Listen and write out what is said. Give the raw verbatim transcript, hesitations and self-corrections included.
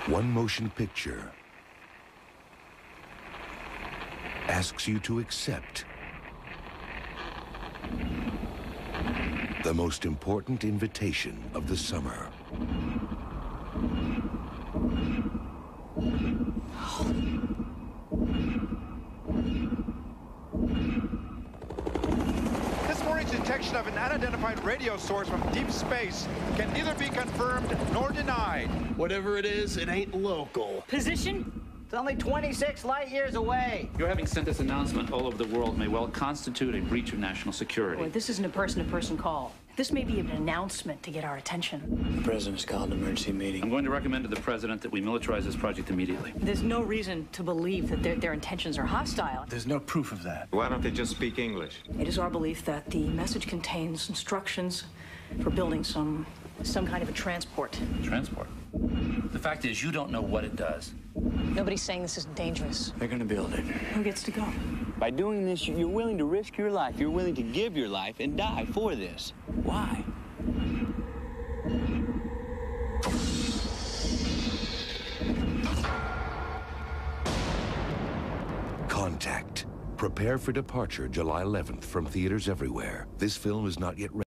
One motion picture asks you to accept the most important invitation of the summer. This morning's detection of an unidentified radio source from deep space can neither be confirmed nor denied. Whatever it is, it ain't local. Position? It's only twenty-six light years away. Your having sent this announcement all over the world may well constitute a breach of national security. Boy, this isn't a person-to-person call. This may be an announcement to get our attention. The president's called an emergency meeting. I'm going to recommend to the president that we militarize this project immediately. There's no reason to believe that their, their intentions are hostile. There's no proof of that. Why don't they just speak English? It is our belief that the message contains instructions for building some some kind of a transport. Transport? The fact is, you don't know what it does. Nobody's saying this isn't dangerous. They're gonna build it. Who gets to go? By doing this, you're willing to risk your life. You're willing to give your life and die for this. Why? Contact. Prepare for departure July eleventh from theaters everywhere. This film is not yet ready.